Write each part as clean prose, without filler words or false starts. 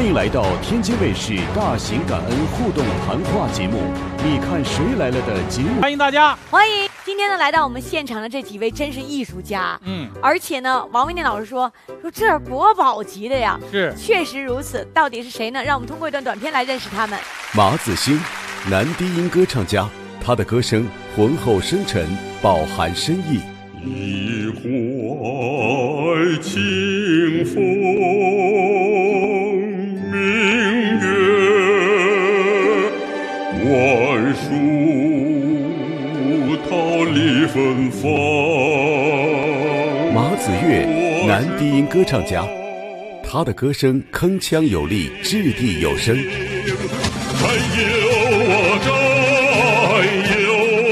迎来到天津卫视大型感恩互动谈话节目《你看谁来了》的节目， 欢迎大家， 欢迎今天呢来到我们现场的这几位真是艺术家，而且呢，王维念老师说这是国宝级的呀， 是， 确实如此。到底是谁呢？让我们通过一段短片来认识他们。 马子兴，男低音歌唱家，他的歌声浑厚深沉，饱含深意。 一怀清风明月，万树桃李芬芳。 马子越，男低音歌唱家，他的歌声铿锵有力，掷地有声。 战友啊战友，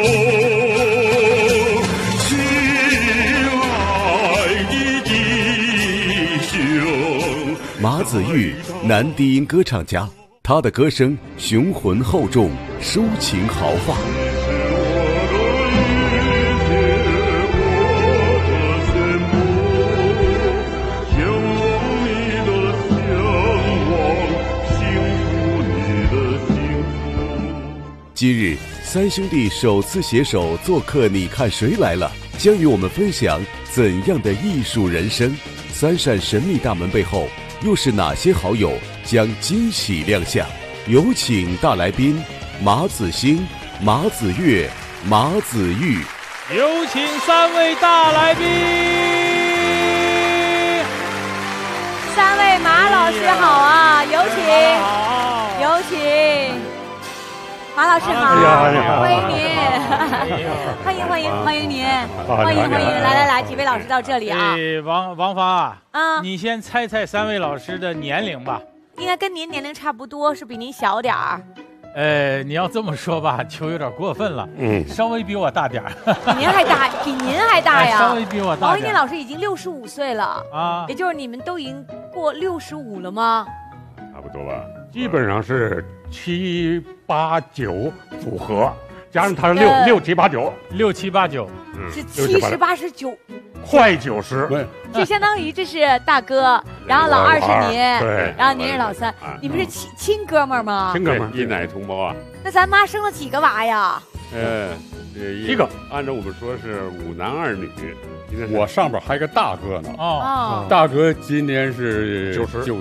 亲爱的弟兄。 马子玉，男低音歌唱家，他的歌声雄浑厚重，抒情豪放。今日三兄弟首次携手做客《你看谁来了》，将与我们分享怎样的艺术人生？三扇神秘大门背后，又是哪些好友将惊喜亮相？有请大来宾马子兴、马子越、马子玉。 有请三位大来宾。 三位马老师好啊，有请，有请。马老师好，欢迎您，欢迎您，欢迎，来，几位老师到这里啊。 王发，你先猜猜三位老师的年龄吧。 应该跟您年龄差不多，是比您小点儿。 你要这么说吧，就有点过分了。稍微比我大点儿。 比您还大呀？稍微比我大。 王维念老师已经65岁了啊，也就是你们都已经过65了吗？ 差不多吧，基本上是7、8、9组合，加上他是6、7、8、9，6、7、8、9， 是70、89， 快90， 就相当于这是大哥，然后老二是您， 对， 然后您是老三，你们是亲哥们儿吗？ 亲哥们儿， 一奶同胞啊。 那咱妈生了几个娃呀 ？1个，按照我们说是5男2女。我上边还有个大哥呢，大哥今年是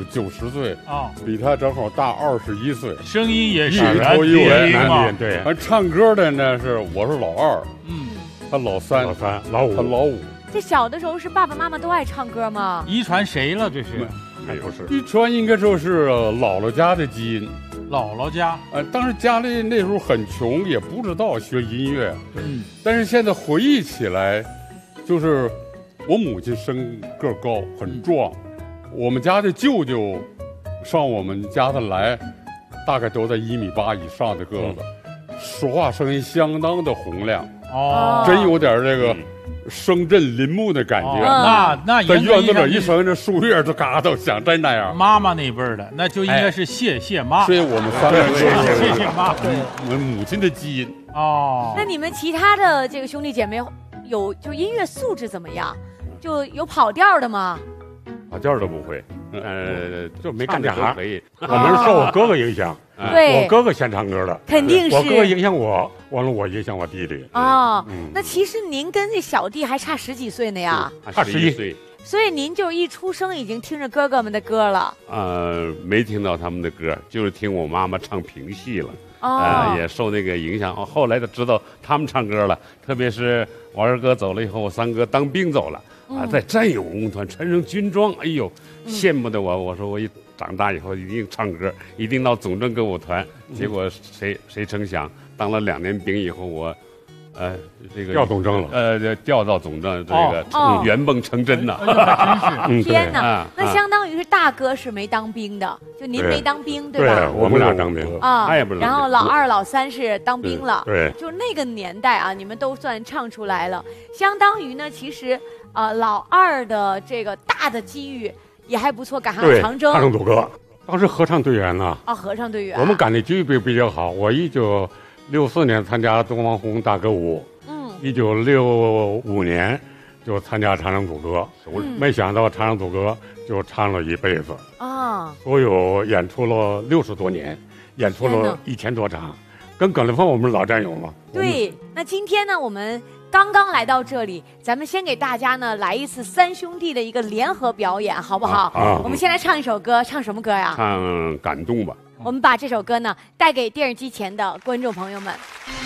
90岁，比他正好大21岁， 声音也是男低音嘛， 对。完唱歌的呢我是老2，他老3，老5，他老5。 这小的时候是爸爸妈妈都爱唱歌吗？ 遗传谁了？这是？ 还不是，遗传应该说是姥姥家的基因。 姥姥家， 当时家里那时候很穷，也不知道学音乐，但是现在回忆起来。就是我母亲身个高很壮，我们家的舅舅上我们家的来，大概都在1.8米以上的个子，说话声音相当的洪亮，真有点这个声震林木的感觉。 那在院子里一声这树叶都嘎都响，真那样。 妈妈那辈儿的，那就应该是谢妈。 所以我们3个人谢妈， 我们母亲的基因。 那你们其他的这个兄弟姐妹？就音乐素质怎么样？就有跑调的吗？ 跑调都不会，就没干这行可以。我们是受我哥哥影响， 对， 我哥哥先唱歌的， 肯定是我哥哥影响我，完了我影响我弟弟。 那其实您跟这小弟还差10几岁呢呀， 差11岁。 所以您就一出生已经听着哥哥们的歌了。 没听到他们的歌，就是听我妈妈唱评戏了。也受那个影响。后来就知道他们唱歌了，特别是我二哥走了以后，我3哥当兵走了在战友文工团穿上军装，哎呦，羡慕的我说我一长大以后一定唱歌，一定到总政歌舞团。结果谁成想，当了2年兵以后，我这个调总政了， 调到总政，这个圆梦成真呐！ 天哪，那相当于是大哥是没当兵的，就您没当兵对吧？ 对，我们俩当兵啊， 他也不是。 然后老2、老3是当兵了， 对， 就那个年代啊，你们都算唱出来了，相当于呢，其实老2的这个大的机遇也还不错，赶上长征， 唱组歌，当时合唱队员呢， 合唱队员， 我们赶的机遇比较好，我1964年参加东方红大歌舞，1965年就参加长征组歌，没想到长征组歌就唱了一辈子啊！ 所有演出了60多年，演出了1000多场，跟葛兰芳我们老战友嘛。 对，那今天呢，我们刚刚来到这里，咱们先给大家呢来一次三兄弟的一个联合表演，好不好？我们先来唱一首歌，唱什么歌呀？ 唱《感动》吧。 我们把这首歌呢带给电视机前的观众朋友们。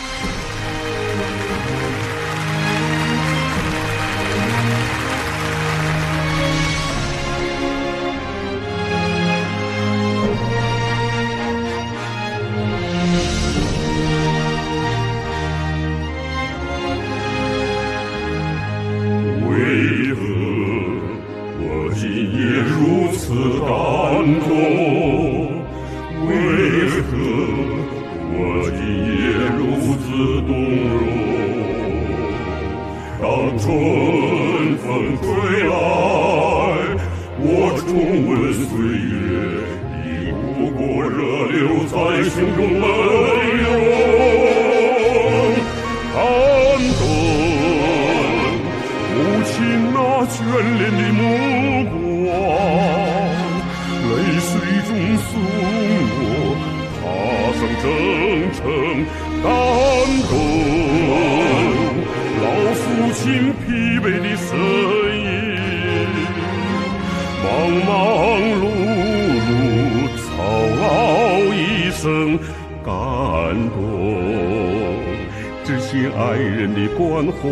为何我今夜如此感动？为何我今夜如此动容？当春风吹来，我重温岁月，已不过热流在胸中奔涌。感动母亲那眷恋的目光，泪水中送我踏上征程。感动老父亲疲惫的身影，忙忙碌碌操劳一生。感动知心爱人的关怀，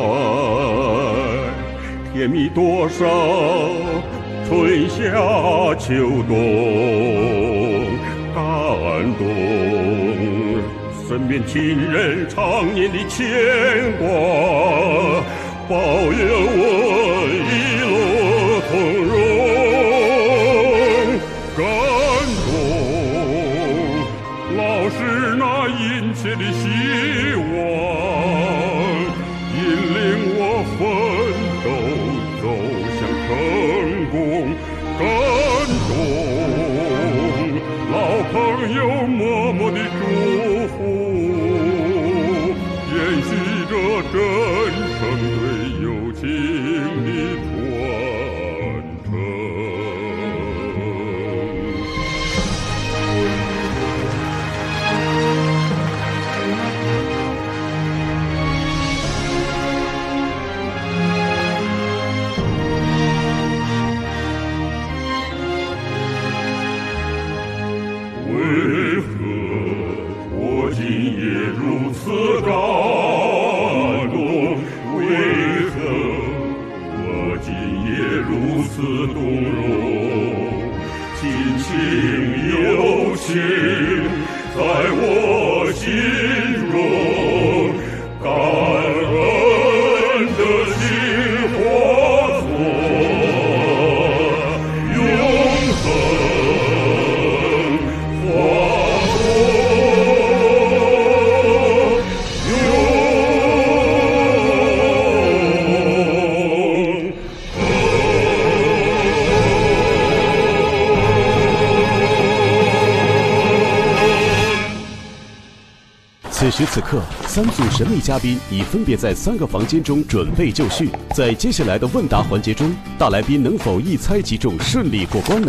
甜蜜多少春夏秋冬。感动身边亲人常年的牵挂，保佑我一路从容。感动老师那殷切的希望，引领我奋斗走向成功。感动老朋友默默的祝福，延续着真诚对友情的传承。为何我今夜如此感动？为何我今夜如此动容？亲情友情在我心中，感恩的心化作永恒。 此时此刻，3组神秘嘉宾已分别在3个房间中准备就绪。在接下来的问答环节中，大来宾能否一猜即中，顺利过关呢？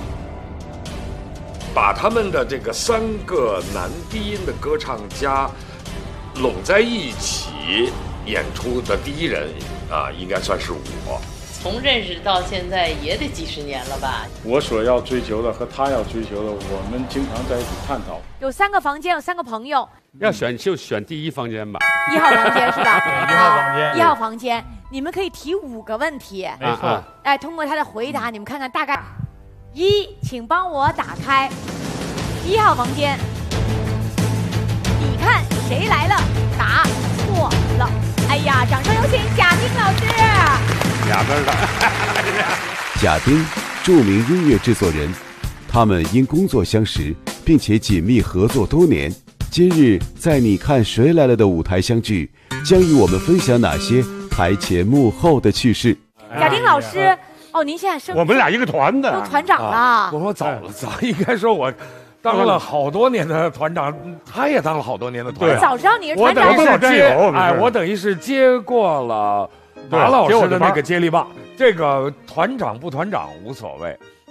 把他们的这个3个男低音的歌唱家拢在一起演出的第一人啊，应该算是我。 从认识到现在也得几十年了吧。 我所要追求的和他要追求的，我们经常在一起探讨。 有3个房间，有3个朋友。 要选就选第1房间吧。 1号房间是吧 ？1号房间。 1号房间，你们可以提5个问题。 没错。 哎，通过他的回答，你们看看大概。1，请帮我打开1号房间。你看谁来了？答错了。哎呀，掌声有请贾丁老师。 俩字的。 贾丁，著名音乐制作人，他们因工作相识，并且紧密合作多年。今日在《你看谁来了》的舞台相聚，将与我们分享哪些台前幕后的趣事？ 贾丁老师，哦，您现在升， 我们俩一个团的， 都团长了。 我早了，应该说我当了好多年的团长，他也当了好多年的团长。 早知道你是团长， 我等于是接过了马老师的那个接力棒。这个团长不团长无所谓，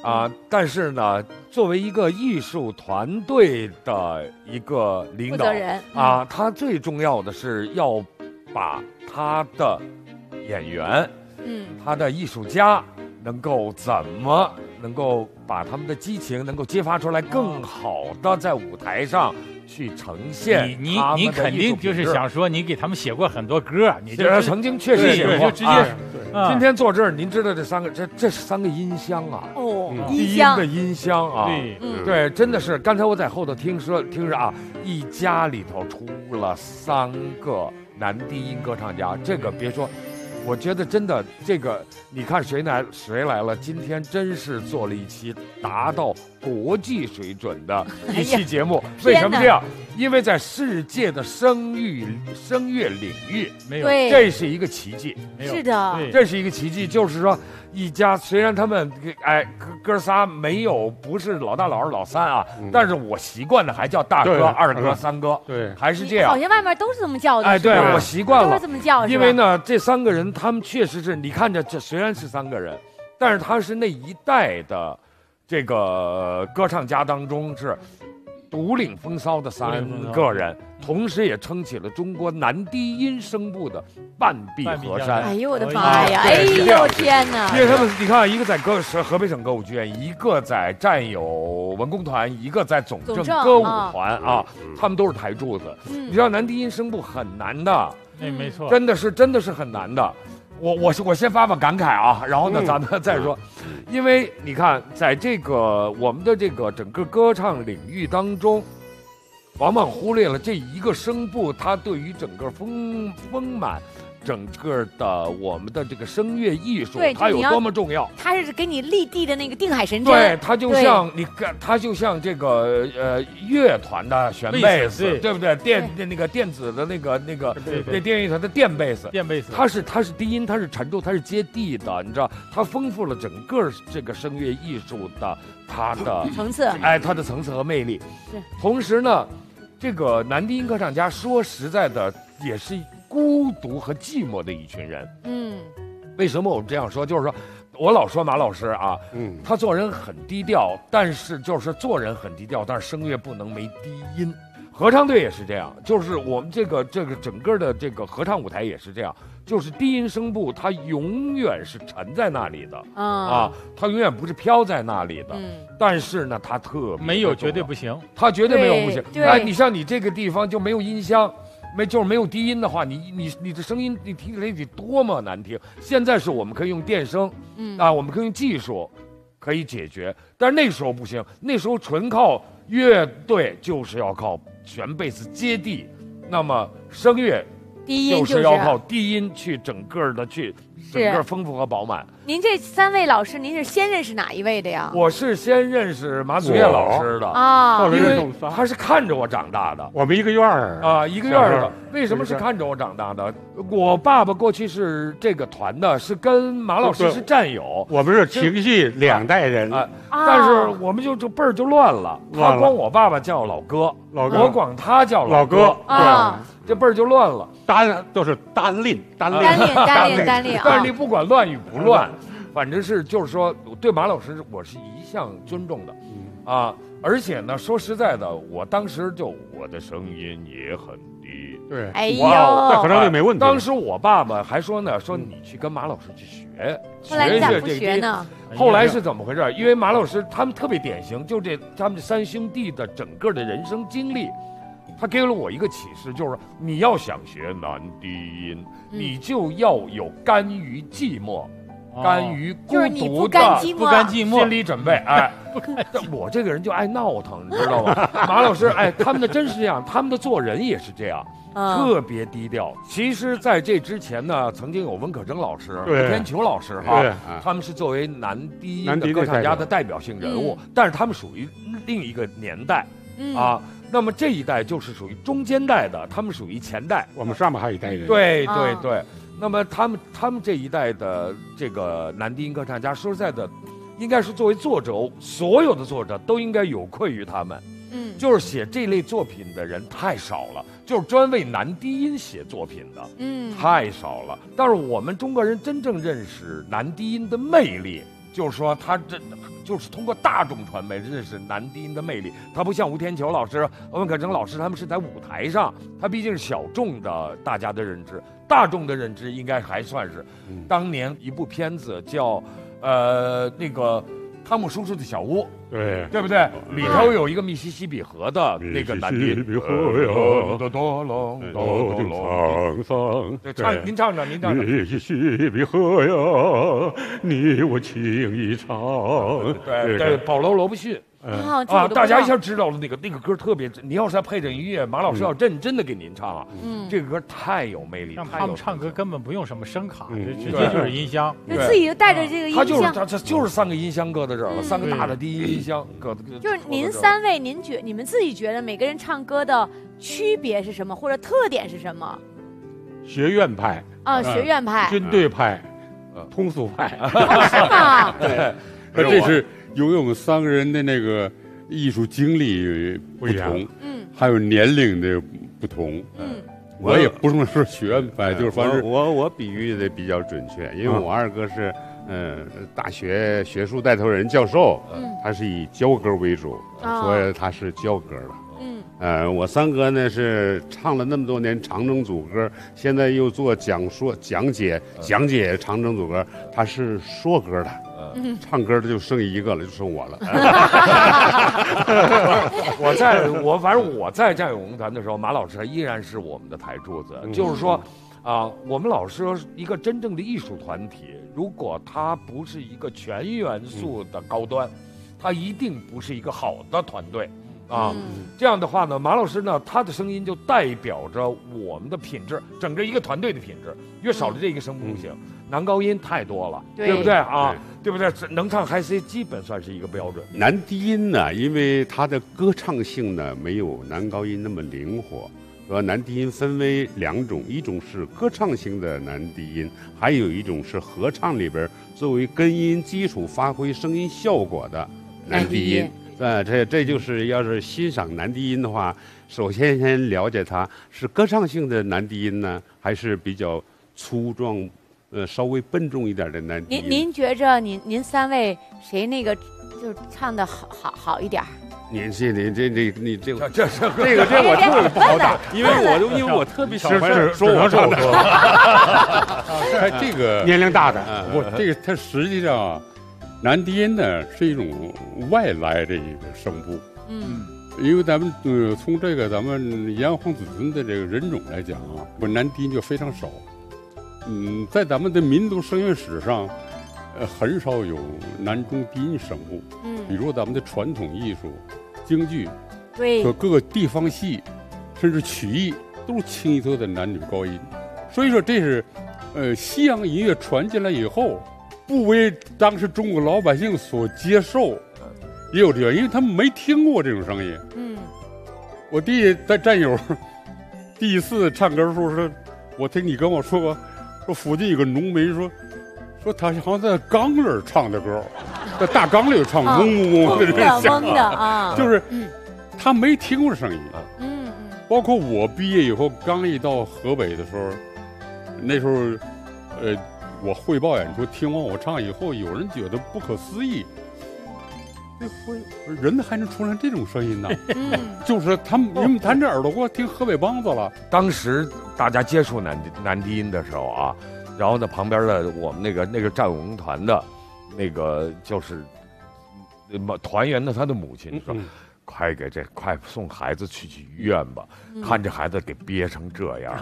但是呢，作为一个艺术团队的一个领导人他最重要的是要把他的演员，他的艺术家能够能够把他们的激情能够激发出来，更好的在舞台上去呈现。 你肯定就是想说，你给他们写过很多歌，你就曾经确实写过， 就直接。 今天坐这儿，您知道这是3个音箱啊！低音的音箱啊，对，真的是。刚才我在后头听着一家里头出了3个男低音歌唱家，这个别说。我觉得真的，这个你看谁来了？今天真是做了一期达到国际水准的一期节目。为什么这样？因为在世界的声乐领域， 没有， 这是一个奇迹。 是的， 这是一个奇迹。就是说，一家虽然他们哥仨不是老大、老二、老三啊，但是我习惯的还叫大哥、二哥、三哥， 对， 还是这样。 好像外面都是这么叫的。 对，我习惯了， 都是这么叫。 因为呢，这3个人他们确实是，你看着这虽然是3个人，但是他是那一代的这个歌唱家当中是独领风骚的3个人，同时也撑起了中国男低音声部的半壁河山。 哎呦我的妈呀！哎呦天哪！ 因为他们你看，一个在河北省歌舞剧院，一个在战友文工团，一个在总政歌舞团他们都是台柱子。你知道男低音声部很难的， 没错， 真的是很难的。我先发感慨啊，然后呢，咱们再说，因为你看，在这个我们的这个整个歌唱领域当中，往往忽略了这一个声部，它对于整个丰满。整个的我们的这个声乐艺术，它有多么重要？ 它是给你立地的那个定海神针。 对，它就像这个乐团的弦贝斯，对不对？那个电子的那电乐团的电贝斯，它是低音，它是沉重，它是接地的，你知道，它丰富了整个这个声乐艺术的它的层次， 它的层次和魅力。同时呢，这个男低音歌唱家说实在的也是孤独和寂寞的一群人。为什么我们这样说？就是说，我老说马老师啊，他做人很低调，但是就是做人很低调，但是声乐不能没低音。合唱队也是这样，就是我们这个整个的这个合唱舞台也是这样，就是低音声部它永远是沉在那里的它永远不是飘在那里的。但是呢，它特别没有绝对不行， 它绝对没有不行。你像你这个地方就没有音箱。就是没有低音的话，你的声音你听起来得多么难听。现在是我们可以用电声，我们可以用技术可以解决，但是那时候不行，那时候纯靠乐队，就是要靠弦贝斯接地，那么声乐低音就是要靠低音去整个丰富和饱满。 您这3位老师，您是先认识哪一位的呀？ 我是先认识马祖叶老师的因为他是看着我长大的。 我们一个院儿一个院儿的。为什么是看着我长大的？我爸爸过去是这个团的，是跟马老师是战友。 我们是情系2代人但是我们就辈儿就乱了。他管我爸爸叫老哥，我管他叫老哥这辈儿就乱了。 都是单令。 但是你不管乱与不乱，反正就是说，对马老师我是一向尊重的，而且呢，说实在的，我当时我的声音也很低， 对， 哎呦， 在合唱队没问题。 当时我爸爸还说呢，说你去跟马老师去学学呢。 后来是怎么回事？因为马老师他们特别典型，他们这3兄弟的整个的人生经历。他给了我一个启示，就是你要想学男低音，你就要有甘于寂寞、甘于孤独的不甘寂寞心理准备。我这个人就爱闹腾，你知道吗？马老师，他们的真是这样，他们的做人也是这样，特别低调。其实，在这之前呢，曾经有温可征老师、吴天球老师他们是作为男低音的歌唱家的代表性人物，但是他们属于另一个年代那么这一代就是属于中间代的，他们属于前代， 我们上面还有一代人。 对。那么他们这一代的这个男低音歌唱家，说实在的，应该是作为作者，所有的作者都应该有愧于他们。就是写这类作品的人太少了，就是专为男低音写作品的，太少了。但是我们中国人真正认识男低音的魅力， 就是说他这就是通过大众传媒认识男低音的魅力。他不像吴天球老师、温可成老师，他们是在舞台上，他毕竟是小众的大家的认知，大众的认知应该还算是当年一部片子叫那个汤姆叔叔的小屋，对不对？里头有一个密西西比河的那个男低音，对，您唱着，您唱着。 密西西比河呀，你我情一场。 对，保罗·罗伯逊。大家一下知道了那个歌特别，你要是要配着音乐，马老师要认真的给您唱啊，这个歌太有魅力。 他们唱歌根本不用什么声卡，直接就是音箱， 就自己就带着这个音箱。 他就是3个音箱搁在这儿了，3个大的低音音箱搁。 就是您3位，你们自己觉得每个人唱歌的区别是什么，或者特点是什么？ 学院派学院派、 军队派、通俗派， 是吗？ 对，这是由于我们3个人的那个艺术经历不同，还有年龄的不同，我也不能说学院派，就是反正我比喻的比较准确，因为我二哥是大学学术带头人教授，他是以教歌为主，所以他是教歌的。我3哥呢是唱了那么多年长征组歌，现在又做讲解长征组歌，他是说歌的。唱歌的就剩一个了，就剩我了。 反正我在战友文团的时候，马老师依然是我们的台柱子。就是说，我们老师一个真正的艺术团体，如果它不是一个全元素的高端，它一定不是一个好的团队。这样的话呢，马老师呢，他的声音就代表着我们的品质，整个一个团队的品质。越少了这一个声部不行，男高音太多了，对不对啊？对不对？能唱嗨 C 基本算是一个标准。 男低音呢，因为它的歌唱性呢没有男高音那么灵活，男低音分为2种，一种是歌唱型的男低音，还有一种是合唱里边作为根音基础发挥声音效果的男低音。这就是要是欣赏男低音的话，首先先了解它是歌唱性的男低音呢，还是比较粗壮，稍微笨重一点的男低音。 您觉着您3位谁那个就唱的好一点？ 你这我特别不好打，因为我特别喜欢说我唱的。 这个年龄大的， 这个它实际上。男低音呢是一种外来的一个声部，因为咱们从这个咱们炎黄子孙的这个人种来讲啊，男低音就非常少，在咱们的民族声乐史上，很少有男中低音声部，比如咱们的传统艺术、京剧，和各个地方戏，甚至曲艺都是清一色的男女高音，所以说这是，西洋音乐传进来以后。不为当时中国老百姓所接受，也有这个，因为他们没听过这种声音。我在战友第一次唱歌的时候说，我听你跟我说过，说附近有个农民说他好像在缸里唱的歌，在大缸里唱嗡嗡的，就是他没听过声音。包括我毕业以后刚一到河北的时候，那时候我汇报演出，听完我唱以后，有人觉得不可思议，人还能出来这种声音呢？就是你们弹这耳朵给我听河北梆子了。 当时大家接触男低音的时候啊，然后呢，旁边的我们那个战友文团的，那个就是团员的他的母亲说。快送孩子去医院吧，看这孩子给憋成这样。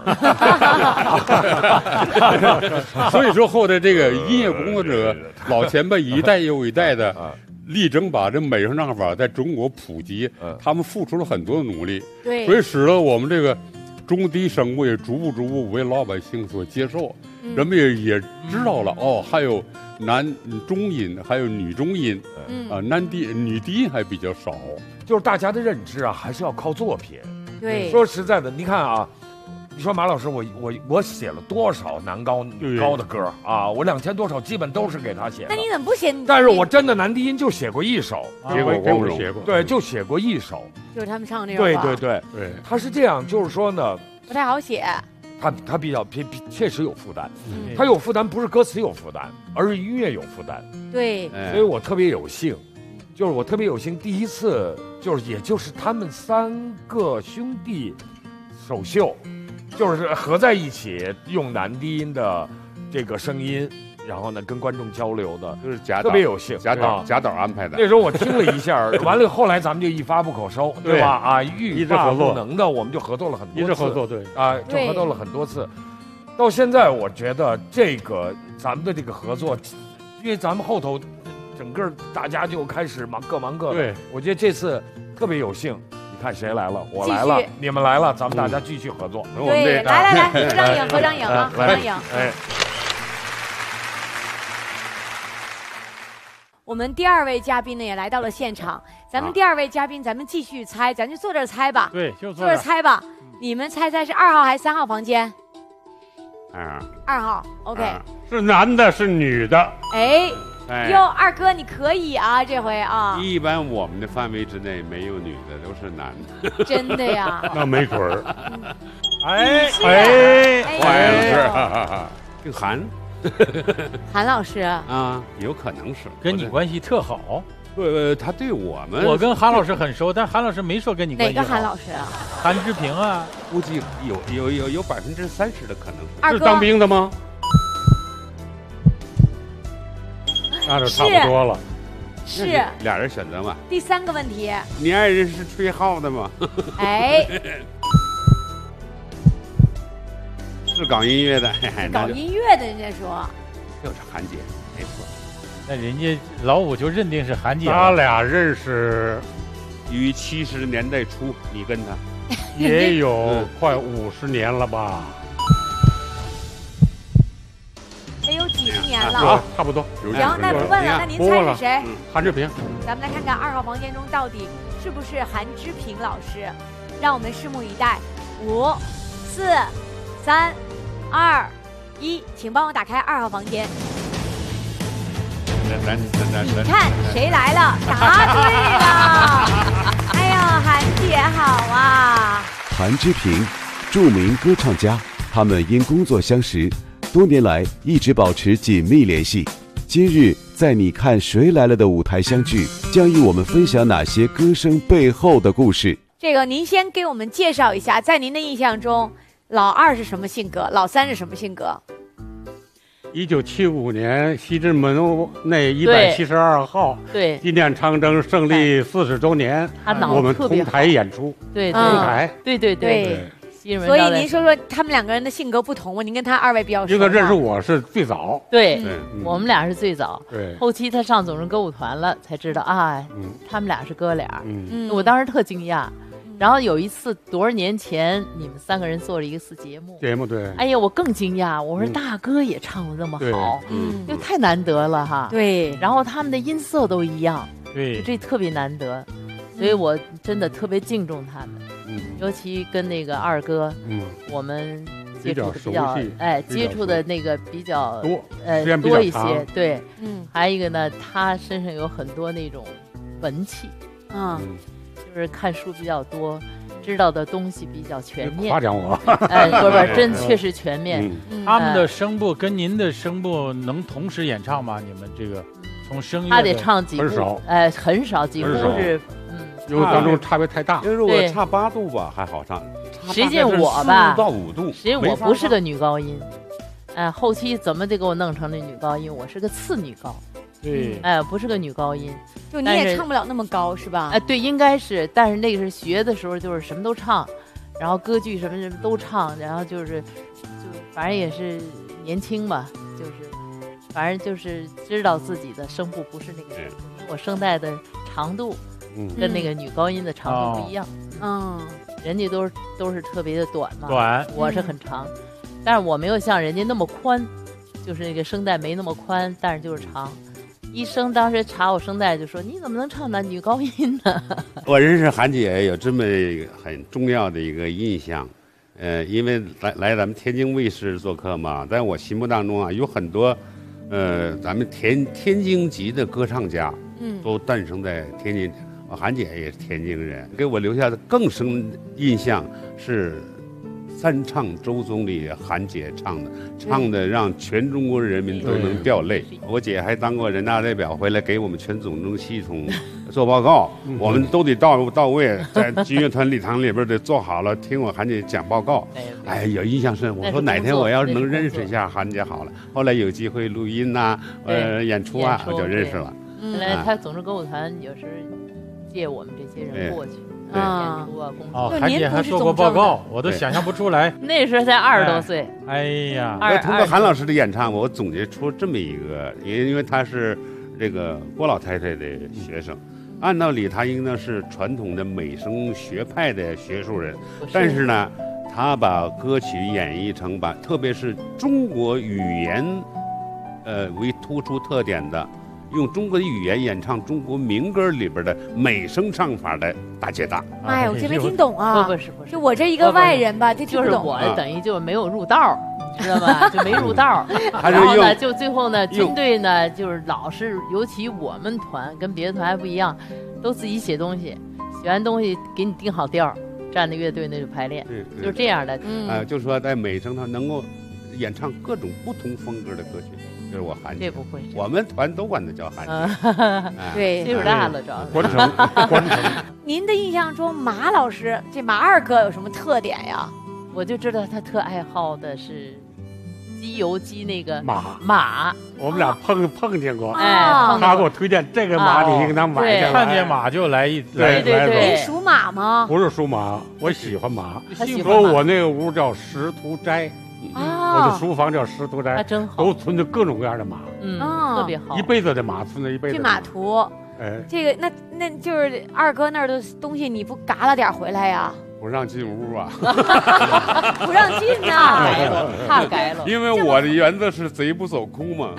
所以说后来这个音乐工作者老前辈一代又一代的力争把这美声唱法在中国普及，他们付出了很多的努力，所以使得我们这个中低声部也逐步为老百姓所接受，人们也知道了还有男中音，还有女中音，女低音还比较少。 就是大家的认知啊，还是要靠作品。 对， 说实在的，你看啊，你说马老师，我写了多少男高女高的歌啊？我2000多首基本都是给他写的。 那你怎么不写？ 但是我真的男低音就写过一首， 写过， 对，就写过一首， 就是他们唱那首。 对，他是这样，就是说呢， 不太好写。 他比较确实有负担，他有负担不是歌词有负担，而是音乐有负担。 对， 所以我特别有幸，就是我特别有幸，第一次也就是他们3个兄弟首秀，就是合在一起用男低音的这个声音。然后呢，跟观众交流的， 就是贾导特别有幸， 贾导安排的。 那时候我听了一下，完了后来咱们就一发不可收，对吧？啊，欲罢不能的，我们就合作了很多次， 一直合作，对啊，就合作了很多次。到现在，我觉得这个咱们的这个合作，因为咱们后头整个大家就开始各忙各的。 对， 我觉得这次特别有幸。你看谁来了？我来了，你们来了，咱们大家继续合作。 对，来，合张影，合张影啊，合张影。 哎。 我们第2位嘉宾呢也来到了现场，咱们第2位嘉宾，咱们继续猜，咱就坐这儿猜吧。 对，就坐这儿猜吧。你们猜是2号还是3号房间？2号 ，OK。 是男的，是女的？ 哎，哟，二哥你可以啊，这回啊。 一般我们的范围之内没有女的，都是男的。 真的呀？ 那没准儿。 坏了，姓韩。 韩老师啊，有可能是跟你关系特好。 他对我们， 我跟韩老师很熟，但韩老师没说跟你关系好。 哪个韩老师啊？ 韩志平啊， 估计有30%的可能。 二哥是当兵的吗？那就差不多了。 是俩人选择嘛。 第3个问题， 你爱人是吹号的吗？ 哎。 是搞音乐的， 搞音乐的，人家说就是韩姐，没错。 那人家老五就认定是韩姐。 他俩认识于70年代初，你跟他也有快50年了吧？ 得有几十年了啊，差不多。 行，那不问了，那您猜是谁？ 韩志平。 咱们来看看2号房间中到底是不是韩志平老师，让我们拭目以待。5、4、3、2、1，请帮我打开2号房间。你看谁来了？答对了！哎呀，韩姐好啊！ 韩志平，著名歌唱家，他们因工作相识，多年来一直保持紧密联系。今日在《你看谁来了》的舞台相聚，将与我们分享哪些歌声背后的故事？ 这个您先给我们介绍一下，在您的印象中，老2是什么性格？老3是什么性格 ？1975年西直门内172号纪念长征胜利40周年，我们同台演出。 对， 同台， 对。 所以您说说他们2个人的性格不同吗？您跟他2位比较熟。 这个认识我是最早， 对，我们俩是最早。 对， 后期他上总政歌舞团了，才知道啊，他们俩是哥俩。我当时特惊讶。然后有一次多少年前，你们3个人做了一次节目， 对。 哎呀，我更惊讶，我说大哥也唱得那么好，就太难得了哈。 对， 然后他们的音色都一样， 对， 这特别难得，所以我真的特别敬重他们。尤其跟那个2哥，我们接触的比较，接触的那个比较多一些，对，还有一个呢，他身上有很多那种文气，就是看书比较多，知道的东西比较全面。 夸奖我， 不，真确实全面。 他们的声部跟您的声部能同时演唱吗？你们这个从声乐他得唱几部，很少，几乎是。 因为当中差别太大， 如果差8度吧还好唱， 实际我吧 4到5度， 实际我不是个女高音，后期怎么得给我弄成那女高音？我是个次女高， 对， 不是个女高音， 就你也唱不了那么高是吧？ 对，应该是，但是那个是学的时候就是什么都唱，然后歌剧什么都唱，然后就反正也是年轻吧，反正就是知道自己的声部不是那个，因为我声带的长度。跟那个女高音的长度不一样，人家都是特别的短嘛，我是很长，但是我没有像人家那么宽，就是那个声带没那么宽，但是就是长。医生当时查我声带就说：“你怎么能唱男女高音呢？” 我认识韩姐有这么很重要的一个印象，因为来咱们天津卫视做客嘛，在我心目当中啊，有很多咱们天津籍的歌唱家，都诞生在天津。韩姐也是天津人，给我留下的更深印象是三唱周总理韩姐唱的让全中国人民都能掉泪。我姐还当过人大代表，回来给我们全总政系统做报告，我们都得到位，在军乐团礼堂里边得坐好了，听我韩姐讲报告。哎，有印象深。我说哪天我要是能认识一下韩姐好了。后来有机会录音呐，演出啊，我就认识了。 后来他总政歌舞团有时借我们这些人过去。演出啊，工作。 韩姐还做过报告，我都想象不出来。 那时候才20多岁。 哎呀， 我通过韩老师的演唱，我总结出这么一个，因为他是这个郭老太太的学生，按道理他应该是传统的美声学派的学术人，但是呢，他把歌曲演绎成特别是中国语言，为突出特点的。用中国的语言演唱中国民歌里边的美声唱法的大姐大。 哎呀，我真没听懂啊！ 不是， 就我这一个外人吧，这听不懂。 就是我等于就没有入道，知道吧？就没入道。然后呢，就最后呢，军队呢，就是老是，尤其我们团跟别的团还不一样，都自己写东西，写完东西给你定好调，站在乐队那就排练，就是这样的。 就是说在美声上能够演唱各种不同风格的歌曲。就是我韩姐， 这不会， 我们团都管他叫韩姐。 对， 岁数大了，主要是。 关城。 您的印象中，马老师这马二哥有什么特点呀？ 我就知道他特爱好的是机油机那个马。我们俩碰见过，他给我推荐这个马，你应当买下来。 看见马就来一对。 您属马吗？ 不是属马，我喜欢马。说我那个屋叫石图斋。我的书房叫石图斋， 真好， 都存着各种各样的马， 特别好， 一辈子的马，存着一辈子。 这马图，这个那就是二哥那儿的东西，你不嘎了点回来呀？ 不让进屋啊！ 不让进呐！ 怕改了， 因为我的原则是贼不走空嘛。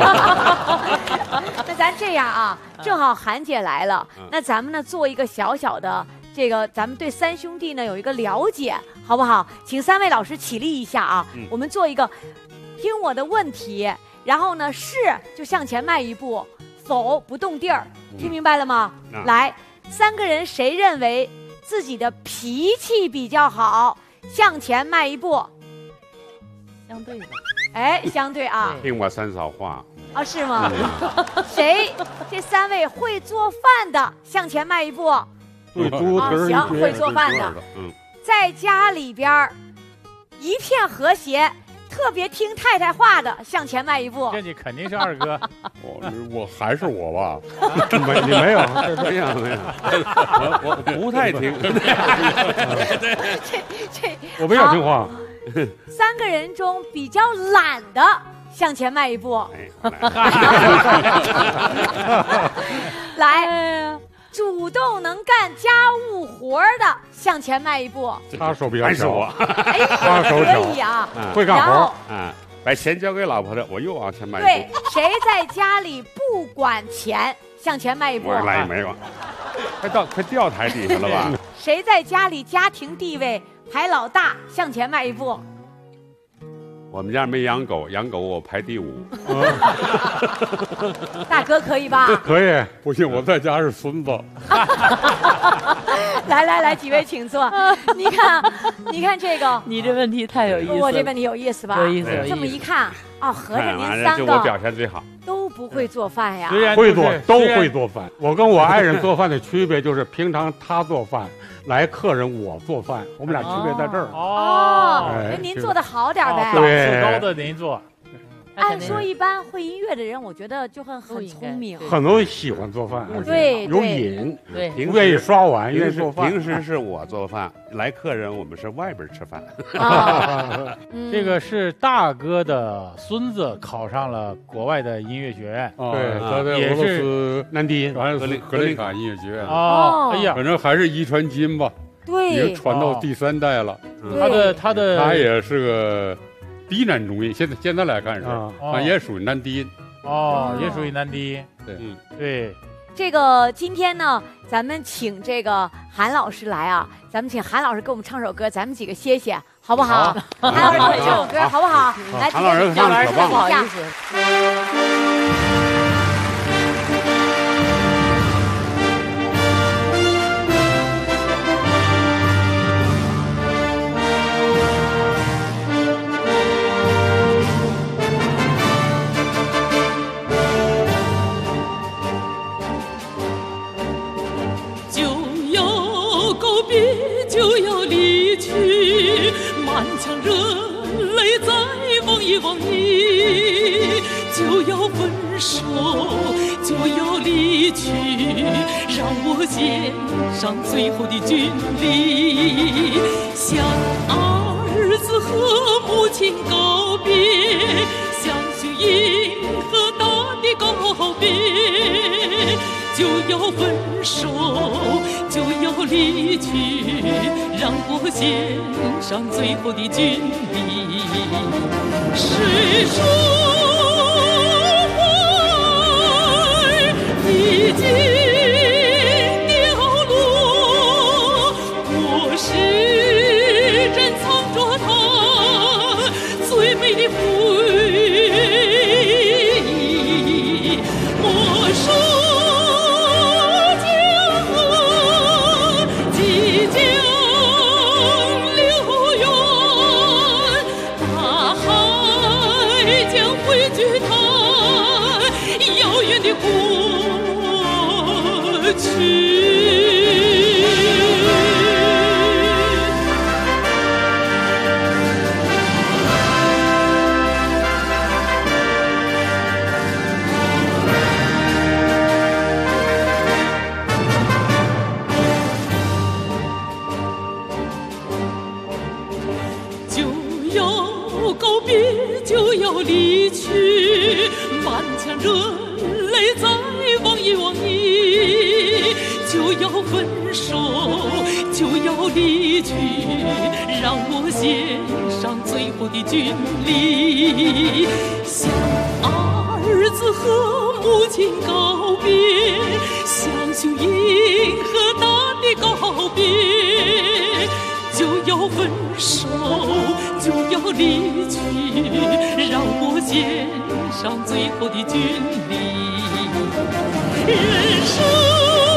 那咱这样啊，正好韩姐来了，那咱们呢做一个小小的。这个咱们对三兄弟呢有一个了解，好不好？请3位老师起立一下啊！我们做一个听我的问题，然后呢是就向前迈一步，否不动地儿，听明白了吗？来，3个人谁认为自己的脾气比较好，向前迈一步。 相对的， 哎，相对啊。 听我三嫂话。 啊，是吗？谁？这3位会做饭的，向前迈一步。行，会做饭的，在家里边一片和谐，特别听太太话的，向前迈一步。 这你肯定是二哥。 我还是我吧？ 你没有，没有，我不太听。 这我比较听话。 3个人中比较懒的，向前迈一步。来。 主动能干家务活的，向前迈一步。 他手比较小， 哎，可以啊， 会干活。 把钱交给老婆的，我又往前迈一步。 对，谁在家里不管钱，向前迈一步。 我来没有，快掉台底下了吧？ 谁在家里家庭地位排老大，向前迈一步。 我们家没养狗，养狗我排第5。 大哥可以吧？ 可以，不信我在家是孙子。 来，几位请坐。你看这个， 你这问题太有意思了。 我这问题有意思吧？ 有意思。 这么一看，啊，合着您3个我表现最好， 都不会做饭呀？ 会做，都会做饭。我跟我爱人做饭的区别就是，平常他做饭。 来客人我做饭，我们俩区别在这儿。 哦，您做的好点呗。 对，高的您做。 按说一般会音乐的人，我觉得就很聪明。 很多人喜欢做饭， 对， 有瘾， 对， 不愿意刷碗，愿意做饭。 平时是我做饭，来客人我们是外边吃饭。 这个是大哥的孙子考上了国外的音乐学院， 对，他在俄罗斯南迪格林卡音乐学院。 哦，哎呀， 反正还是遗传基因吧。 对， 已经传到第3代了。 他也是个。 低南中音，现在来看是也属于南低音。 哦，也属于南低音。 对， 对。 这个今天呢，咱们请这个韩老师来啊，咱们请韩老师给我们唱首歌，咱们几个歇歇，好不好？韩老师唱首歌，好不好？来， 韩老师唱可棒， 不好意思。 我忘你，就要分手，就要离去，让我献上最后的军礼，向儿子和母亲告别，向雄鹰和大地告别，就要分手，就要离去，让我献上最后的军礼。谁说爱已经凋落？我是珍藏着它最美的回忆。莫说分手就要离去，让我献上最后的军礼，向儿子和母亲告别，向雄鹰和大地告别，就要分手，就要离去，让我献上最后的军礼。人生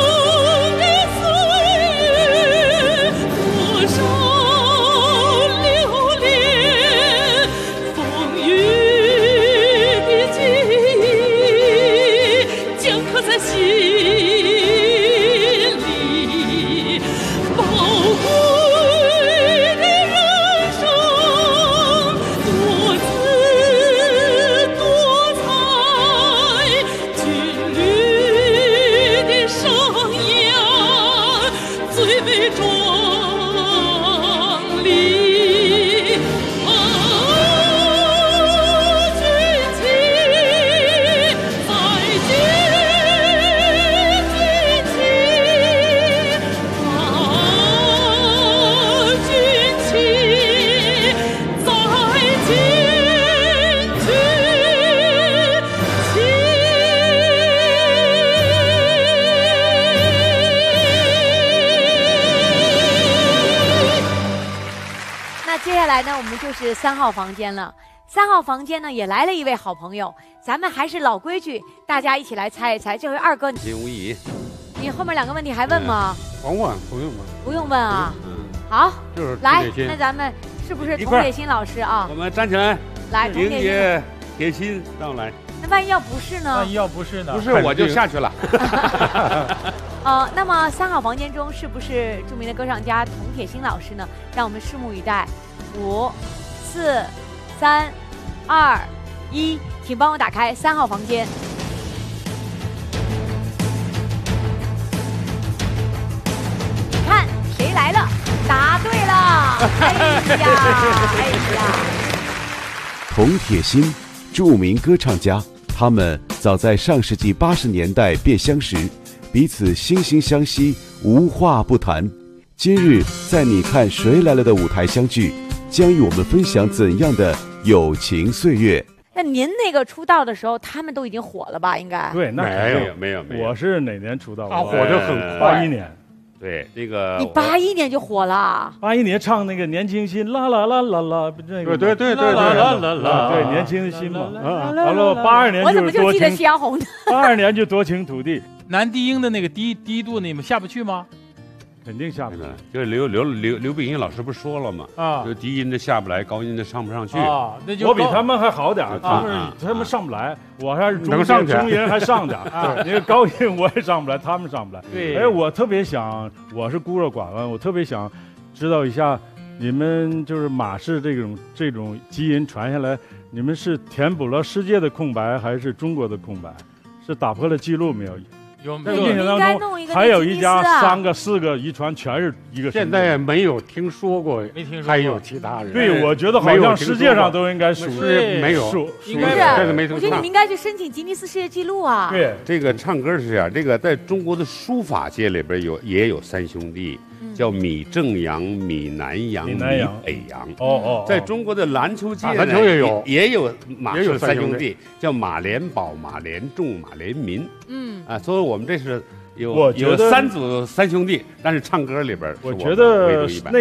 我们就是3号房间了。3号房间呢也来了一位好朋友，咱们还是老规矩，大家一起来猜一猜。这回二哥， 金无疑， 你后面2个问题还问吗？ 甭问，不用问， 不用问啊。好， 就是来，那咱们是不是童铁心老师啊？ 我们站起来， 来， 迎接铁心上来。 那万一要不是呢？ 万一要不是呢？ 不是我就下去了。 那么3号房间中是不是著名的歌唱家童铁心老师呢？让我们拭目以待。5、4、3、2、1，请帮我打开3号房间。看谁来了？答对了！哎呀！ 童铁心，著名歌唱家，他们早在上世纪80年代便相识，彼此惺惺相惜，无话不谈。今日在你看谁来了的舞台相聚，将与我们分享怎样的友情岁月。 那您那个出道的时候，他们都已经火了吧？应该对，那没有。 我是哪年出道？ 他火得很快，81年。 对，那个你81年就火了。 81年唱那个年轻心，啦啦啦啦啦，那个对， 啦啦啦啦，对，年轻的心嘛。完了，82年我怎么就记得夕阳红呢 ？82年就多情土地。 男低音的那个低度，你们下不去吗？ 肯定下不来， 就是刘碧云老师不是说了吗？ 啊， 就低音的下不来，高音的上不上去啊。那就我比他们还好点，他们上不来，我还是中音还上点啊。那个高音我也上不来，他们上不来。 对， 哎，我特别想，我是孤陋寡闻，我特别想知道一下你们就是马氏这种基因传下来，你们是填补了世界的空白，还是中国的空白？是打破了记录没有？在印象当中，还有一家3个4个遗传全是一个。 现在没有听说过， 没听说还有其他人。 对，我觉得好像世界上都应该属于没有， 应该是没听说。我觉得你们应该去申请吉尼斯世界纪录啊。 对， 这个唱歌是这样，这个在中国的书法界里边也有3兄弟。叫米正阳、米南阳、米北阳。在中国的篮球界呢，也有马氏3兄弟，叫马连宝、马连仲、马连民。所以我们这是有3组3兄弟，但是唱歌里边， 我觉得那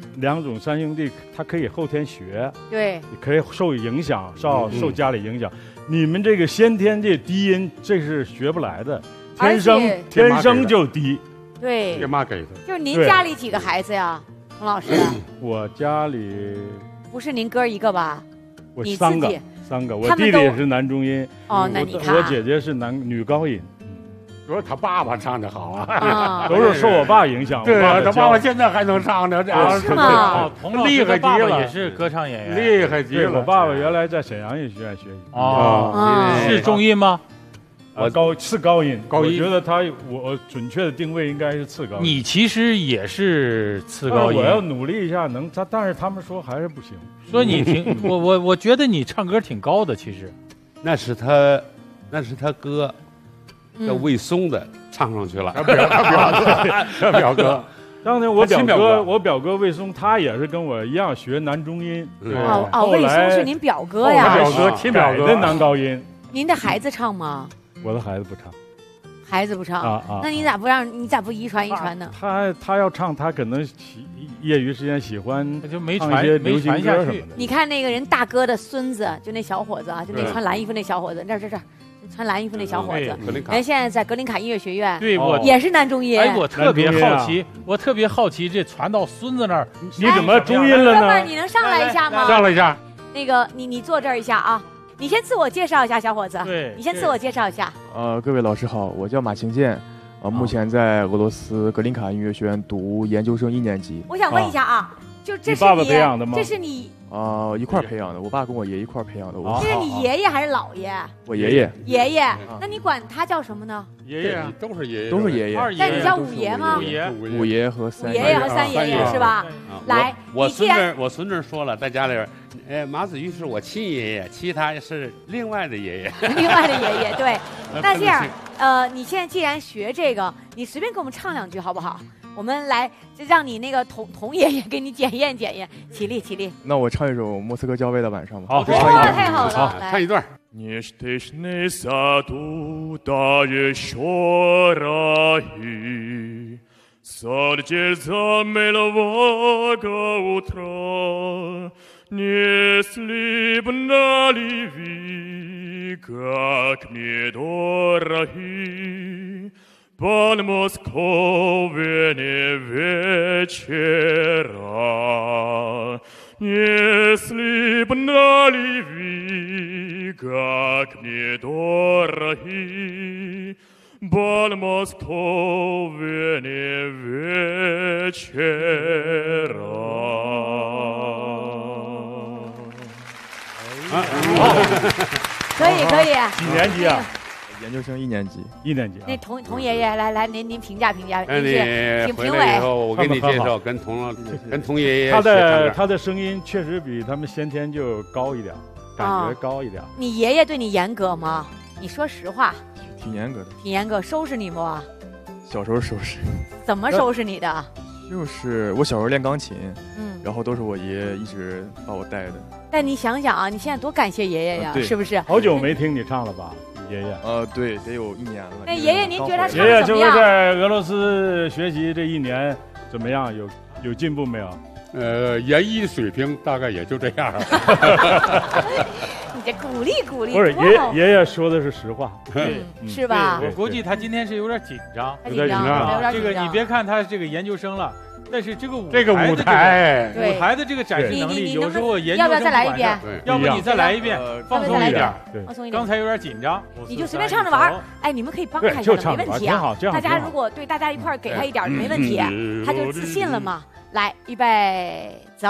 2种3兄弟，他可以后天学， 对， 可以受影响，受家里影响。你们这个先天这低音，这是学不来的，天生就低。 对， 爹妈给的。 就是您家里几个孩子呀，童老师？ 我家里不是您哥一个吧？ 我3个，我弟弟也是男中音。 哦，那你看， 我姐姐是女高音。 主要他爸爸唱的好啊， 都是受我爸影响。 对啊，他爸爸现在还能唱呢， 是吗？ 厉害极了，也是歌唱演员， 厉害极了。 我爸爸原来在沈阳音学院学习。是中音吗？ 次高音，我觉得我准确的定位应该是次高音。 你其实也是次高音， 我要努力一下但是他们说还是不行。 说你挺我觉得你唱歌挺高的，其实。 那是他哥，叫魏松的唱上去了。他表哥。 当年我表哥魏松，他也是跟我一样学男中音。 魏松是您表哥呀？ 表哥亲表哥的男高音。 您的孩子唱吗？ 我的孩子不唱， 孩子不唱那你咋不遗传呢？ 他要唱，他可能业余时间喜欢就没唱一些流行歌什么的。 你看那个人大哥的孙子，就那小伙子啊，就那穿蓝衣服那小伙子，这儿穿蓝衣服那小伙子，人现在在格林卡音乐学院， 对， 也是男中音。 哎，我特别好奇，这传到孙子那儿， 你怎么中音了呢？ 哥们儿，你能上来一下吗？ 上来一下。 那个，你坐这儿一下啊。你先自我介绍一下，小伙子。 对， 你先自我介绍一下。 各位老师好，我叫马清健，目前在俄罗斯格林卡音乐学院读研究生1年级。 我想问一下啊，就这是你爸爸培养的吗？ 这是你一块培养的，我爸跟我爷一块培养的。 这是你爷爷还是姥爷？ 我爷爷。 爷爷，那你管他叫什么呢？ 爷爷都是爷爷， 都是爷爷。 那你叫五爷吗？ 五爷和3爷。 五爷爷和3爷爷是吧？来， 我孙子说了，在家里边，马子玉是我亲爷爷，其他是另外的爷爷。 另外的爷爷，对。那这样，你现在既然学这个，你随便给我们唱2句好不好？我们来，就让你那个童爷爷给你检验检验。起立。 那我唱一首莫斯科郊外的晚上吧。 好， 太好了， 好，唱一段。 Нештешний саду дає шораги, Сордер замелового утра, Несли б наливи, как мне дороги, Пан Московене вечера, Если б наливи, как мне дороги, Бал Московене вечера. 可以。 几年级啊？ 研究生1年级。 1年级。 那童爷爷来，您评价。 请评委以后，我给你介绍，跟童爷爷。 他的声音确实比他们先天就高一点，感觉高一点。 你爷爷对你严格吗？你说实话。 挺严格的。 挺严格，收拾你不？ 小时候收拾。 怎么收拾你的？ 就是我小时候练钢琴，然后都是我爷爷一直把我带的。 但你想想啊，你现在多感谢爷爷呀，是不是？ 好久没听你唱了吧？爷爷， 对，得有1年了。 那爷爷，您觉得他唱爷爷就是在俄罗斯学习这1年怎么样？有进步没有？ 研一水平大概也就这样。 你这鼓励。 不是爷爷说的是实话， 是吧？ 我估计他今天是有点紧张。 有点紧张。 这个你别看他这个研究生了。但是这个舞台的这个展示能力，有时候研究要不要再来一遍？ 要不你再来一遍，放松一点。刚才有点紧张， 你就随便唱着玩。哎，你们可以帮他一下，没问题啊。大家如果对大家一块给他一点没问题，他就自信了嘛。 来，预备，走。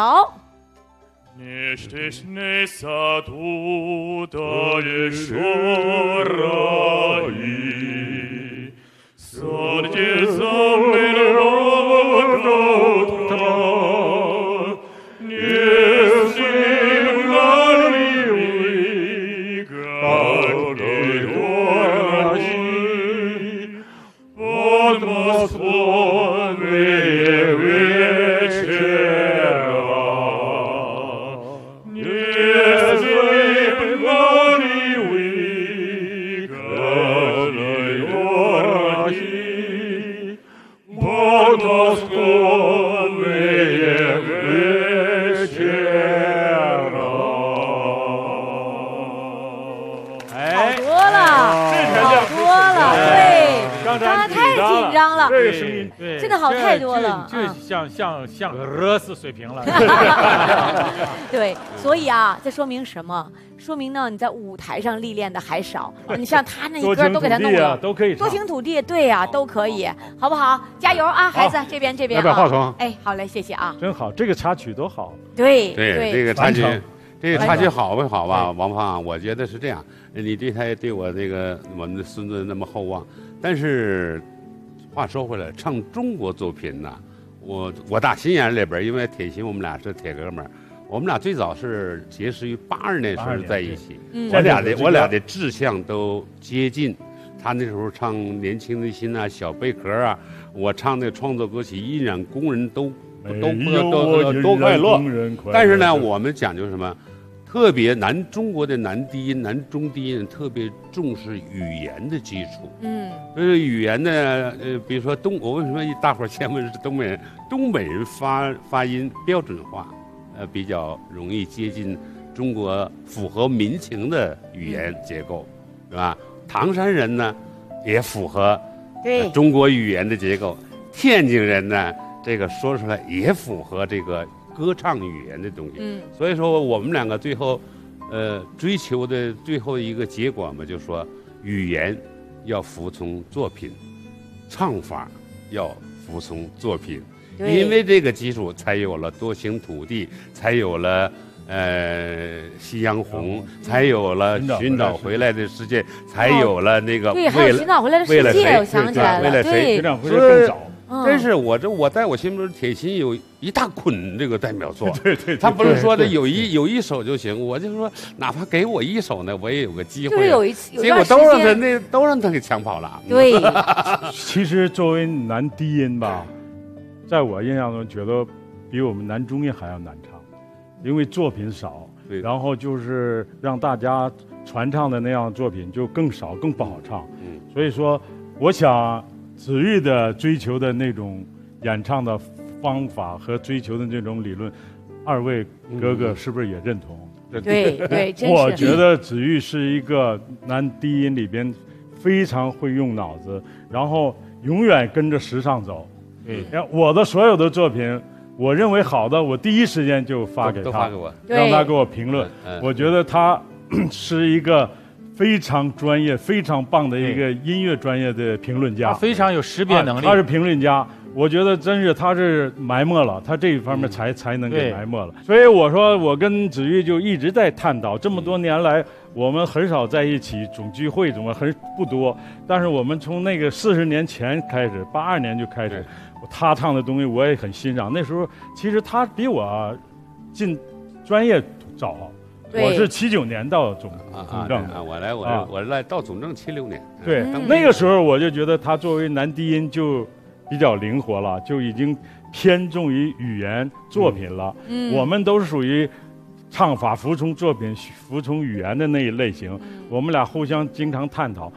真的好太多了，这像俄罗斯水平了。 对，所以啊，这说明什么？说明呢，你在舞台上历练的还少。你像他那一歌都给他弄了， 都可以。 多情土地，对呀，都可以，好不好？加油啊，孩子，这边要不要话筒？ 哎，好嘞，谢谢啊。 真好，这个插曲多好。 对， 这个插曲好不好吧？王胖，我觉得是这样。你对他对我们的孙子那么厚望，但是。话说回来，唱中国作品呢，我打心眼里边，因为铁心我们俩是铁哥们儿，我们俩最早是结识于82年时候在一起，我俩的志向都接近。他那时候唱《年轻的心》啊，《小贝壳》啊，我唱的创作歌曲《依然工人都快乐》。但是呢，我们讲究什么？特别中国的男低音、男中低音特别重视语言的基础。语言呢，比如说我为什么大伙儿先问是东北人？东北人发音标准化，比较容易接近中国符合民情的语言结构，是吧？唐山人呢，也符合中国语言的结构。天津人呢，这个说出来也符合这个。歌唱语言的东西，所以说我们两个最后，追求的最后一个结果嘛，就是说语言要服从作品，唱法要服从作品，因为这个基础才有了多情土地，才有了夕阳红，才有了寻找回来的世界，才有了那个对，还有寻找回来的世界，我想起来了， 为了谁？ 寻找回来更早。 真是我在我心目中，铁心有一大捆这个代表作。对，他不是说的有一首就行，我就说哪怕给我一首呢，我也有个机会。 就是有一次， 结果都让他给抢跑了。 对， 其实作为男低音吧，在我印象中觉得比我们男中音还要难唱，因为作品少，然后就是让大家传唱的那样作品就更少，更不好唱。所以说，我想。子玉的追求的那种演唱的方法和追求的这种理论，二位哥哥是不是也认同？ 对， 我觉得子玉是一个男低音里边非常会用脑子，然后永远跟着时尚走。我的所有的作品，我认为好的，我第一时间就发给他，让他给我评论。我觉得他是一个。非常专业、非常棒的一个音乐专业的评论家， 非常有识别能力。 他是评论家，我觉得真是他是埋没了，他这一方面才能给埋没了。所以我说，我跟子玉就一直在探讨，这么多年来我们很少在一起总聚会，很不多。但是我们从那个40年前开始，82年就开始，他唱的东西我也很欣赏。那时候其实他比我进专业早。我是79年到总政的， 我来到总政76年。 对，那个时候我就觉得他作为男低音就比较灵活了，就已经偏重于语言作品了。我们都是属于唱法服从作品、服从语言的那一类型。我们俩互相经常探讨。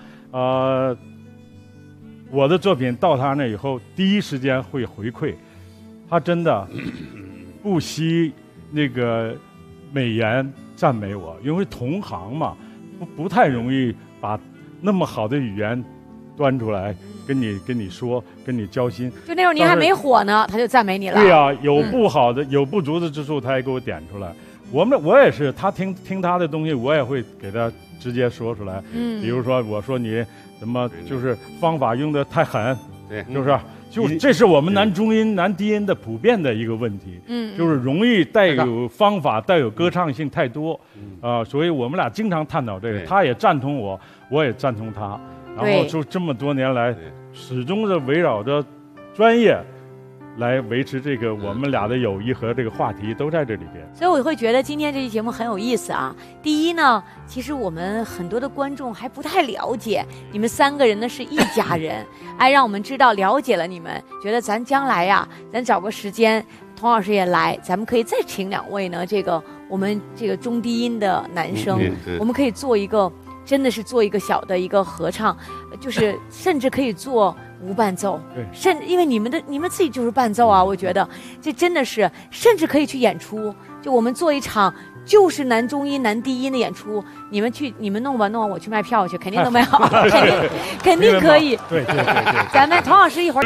我的作品到他那以后，第一时间会回馈，他真的不惜那个美言。赞美我，因为同行嘛，不太容易把那么好的语言端出来跟你说，跟你交心。 就那时候您还没火呢，他就赞美你了。 对呀，有不好的、有不足的之处，他也给我点出来。我也是，他听他的东西，我也会给他直接说出来。比如说我说你怎么就是方法用的太狠， 对， 是不是？ 就这是我们男中音、男低音的普遍的一个问题，就是容易带有方法、带有歌唱性太多，所以我们俩经常探讨这个，他也赞同我，我也赞同他，然后就这么多年来，始终是围绕着专业来维持这个我们俩的友谊和这个话题都在这里边。 所以我会觉得今天这期节目很有意思啊。第一呢，其实我们很多的观众还不太了解你们3个人呢是一家人，哎，让我们知道了解了你们，觉得咱将来呀，咱找个时间，童老师也来，咱们可以再请2位呢，我们这个中低音的男生，我们可以做一个。真的是做一个小的一个合唱，就是甚至可以做无伴奏，因为你们自己就是伴奏啊，我觉得这真的是，甚至可以去演出，就我们做一场就是男中音、男低音的演出，你们弄吧，我去卖票去，肯定都卖好，肯定可以。 对， 咱们童老师一会儿。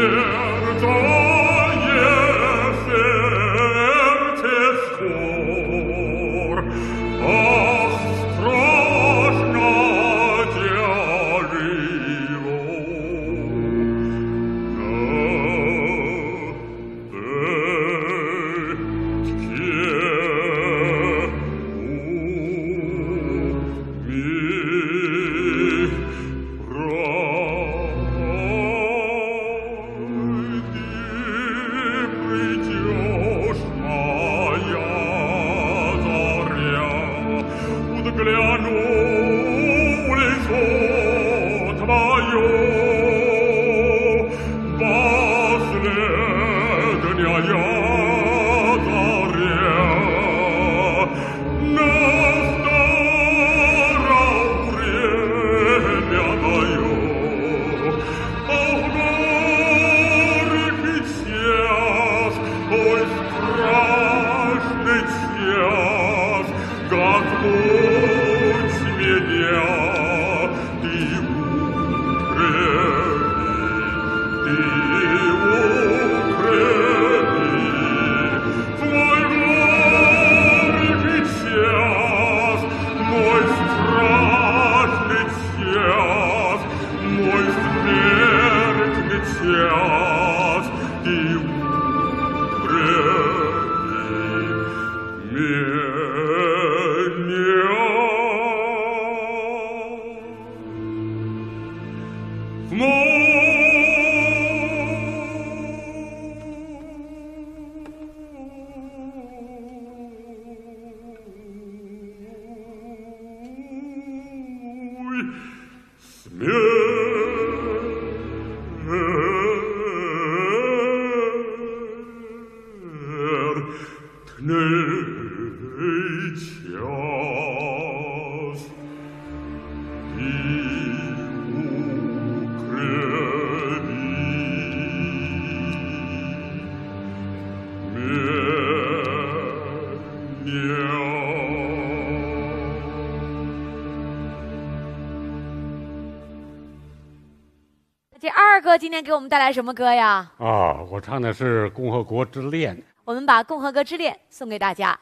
这二哥今天给我们带来什么歌呀？ 我唱的是《共和国之恋》。 我们把《共和国之恋》送给大家。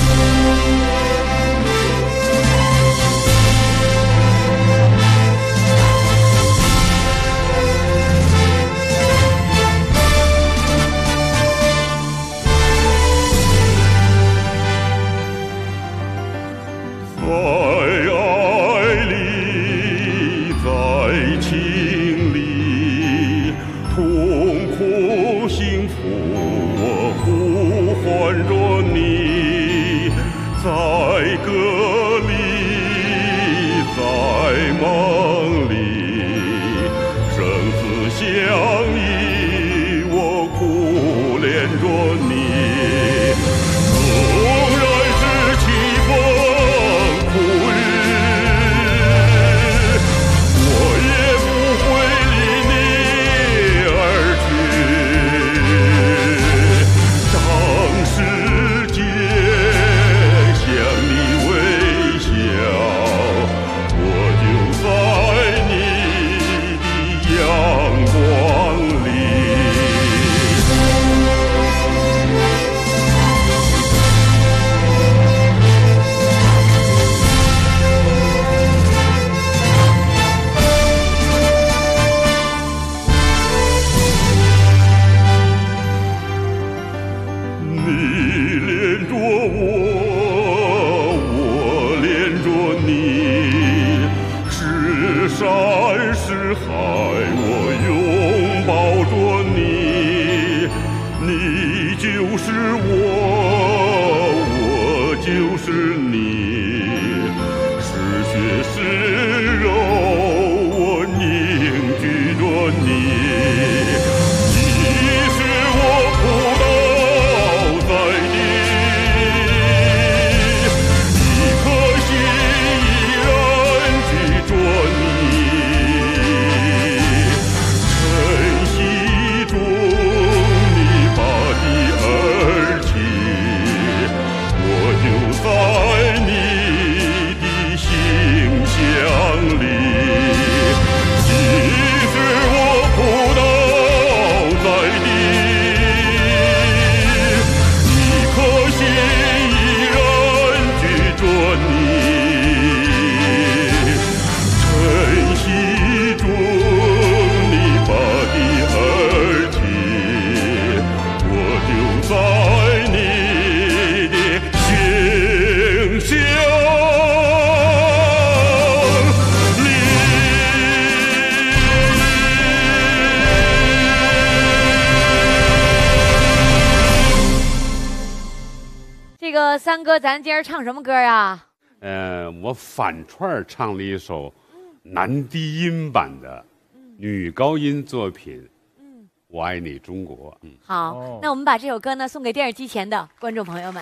在爱里，在情里，痛苦幸福我呼唤着你，在歌里，在梦里，生死相依，我苦恋着你。纵然是凄风苦三哥，咱今儿唱什么歌呀？ 我反串唱了一首男低音版的女高音作品《我爱你中国》。 好，那我们把这首歌呢送给电视机前的观众朋友们。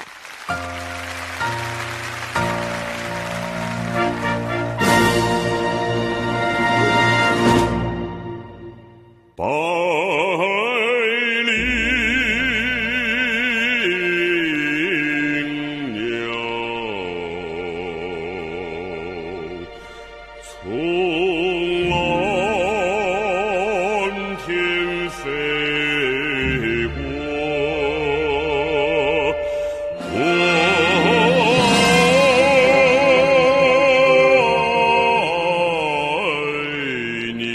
百灵鸟从蓝天飞过，我爱你。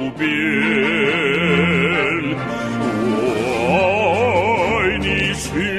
去。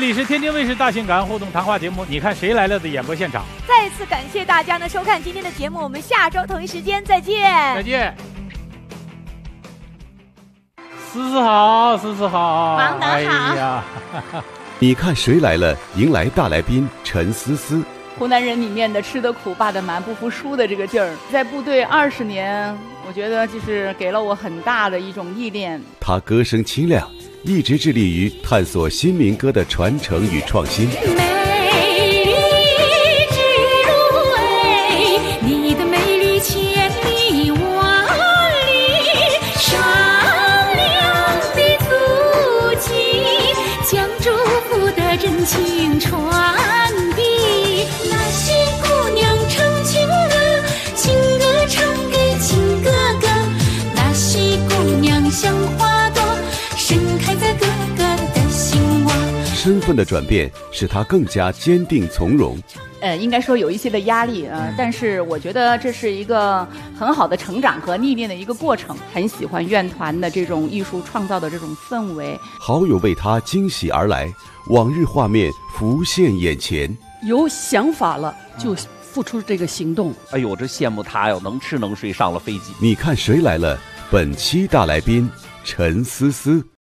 里是天津卫视大型感恩互动谈话节目《你看谁来了》的演播现场。 再次感谢大家呢收看今天的节目，我们下周同一时间再见。 再见。思思好，思思好， 王德好。 哎呀， 你看谁来了？迎来大来宾陈思思。 湖南人里面的吃得苦霸得蛮不服输的这个劲儿，在部队20年，我觉得就是给了我很大的一种历练。 他歌声清亮，一直致力于探索新民歌的传承与创新。 美丽之路哎，你的美丽千里万里，善良的足迹将祝福的真情传递。那些姑娘唱情歌，情歌唱给情哥哥，那些姑娘像花朵盛开在哥哥的心窝。 身份的转变使他更加坚定从容。 应该说有一些的压力但是我觉得这是一个很好的成长和历练的一个过程。很喜欢院团的这种艺术创造的这种氛围。 好友为他惊喜而来，往日画面浮现眼前。 有想法了就付出这个行动。 哎呦，这羡慕他哟，能吃能睡上了飞机。 你看谁来了？本期大来宾陈思思。